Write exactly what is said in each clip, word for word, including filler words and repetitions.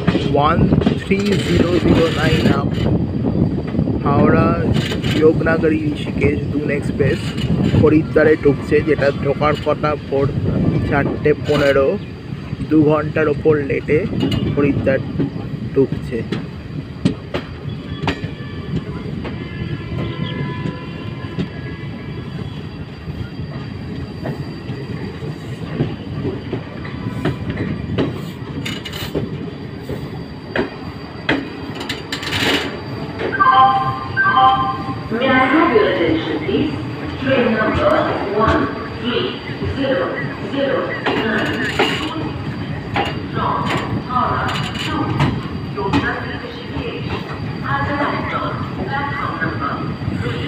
one three zero zero nine up Howrah যোগনাগরী Rishikesh দুন express হরিদ্বারে ঢুকছে, যেটা ঢোকার কথা ভোর চারটে পনেরো। দু ঘন্টার ওপর লেটে হরিদ্বার ঢুকছে। May I have your attention, please? Train number one three zero zero nine from Howrah to Doon, Rishikesh has arrived on platform number three.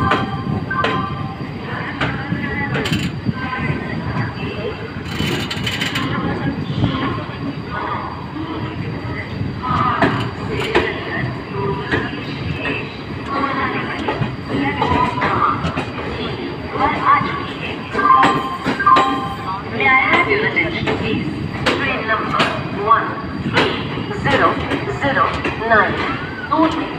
May I have your attention, please? Train number one three zero zero nine.